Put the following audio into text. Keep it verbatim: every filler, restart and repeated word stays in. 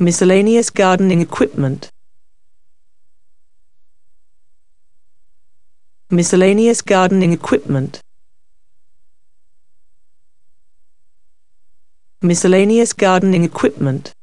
Miscellaneous gardening equipment. Miscellaneous gardening equipment. Miscellaneous gardening equipment.